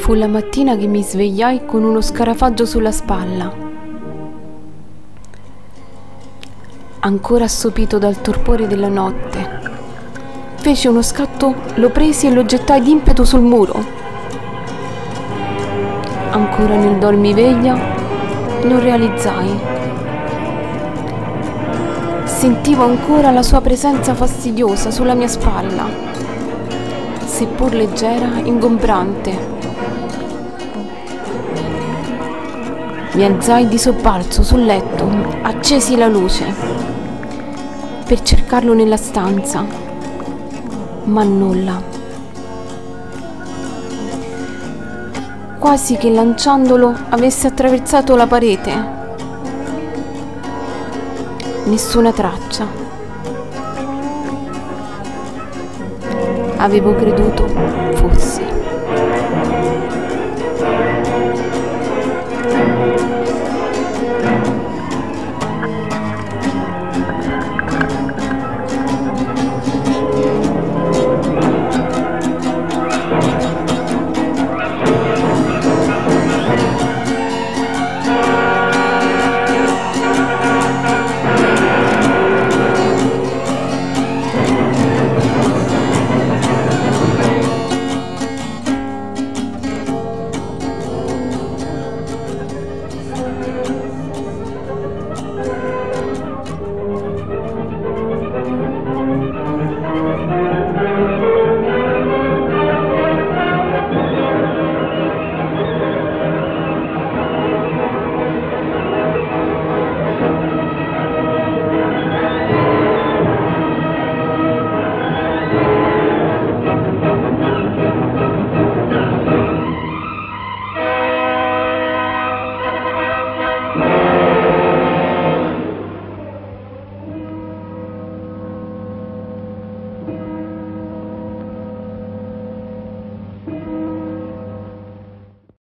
Fu la mattina che mi svegliai con uno scarafaggio sulla spalla. Ancora assopito dal torpore della notte, feci uno scatto, lo presi e lo gettai d'impeto sul muro. Ancora nel dormiveglia lo realizzai. Sentivo ancora la sua presenza fastidiosa sulla mia spalla, seppur leggera, ingombrante. Mi alzai di sobbalzo sul letto, accesi la luce per cercarlo nella stanza, ma nulla. Quasi che lanciandolo avesse attraversato la parete. Nessuna traccia. Avevo creduto fosse